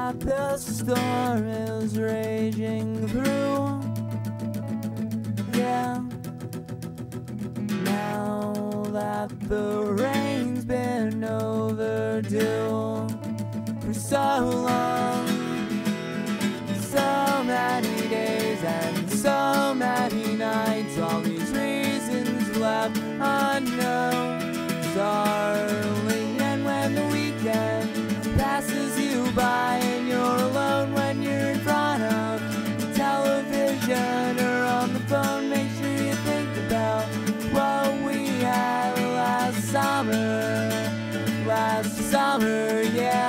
that the storm is raging through. Yeah, now that the rain's been overdue for so long, so many days and so many nights, all these reasons left unknown, darling. And when the weekend passes you by and you're alone, when you're in front of the television or on the phone, make sure you think about what we had last summer, yeah.